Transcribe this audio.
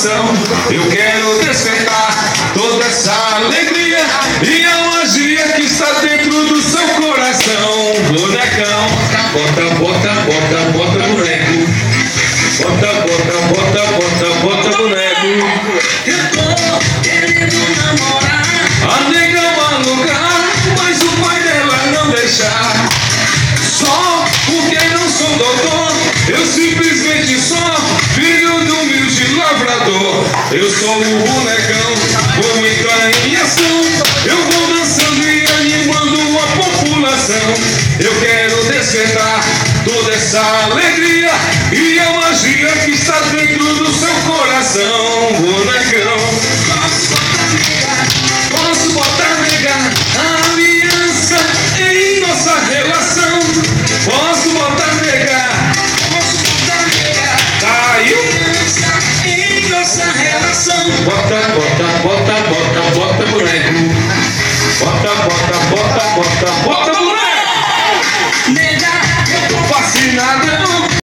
coração. Eu quero despertar toda essa alegria e a magia que está dentro do seu coração. Bonecão, bota, bota, bota, bota boneco. Bota, bota, bota, bota, bota boneco. Eu tô querendo namorar. A nega maluca, mas o pai dela não deixar. Só porque não sou doutor, eu simplesmente sou filho do humilde lavrador. Eu sou o bonecão, vou entrar em ação. Eu vou dançando e animando a população. Eu quero despertar toda essa alegria e a magia que está dentro do seu coração. Bonecão, posso botar nega a aliança em nossa relação. Posso botar nega, caiu Em nossa relação. bota, bota.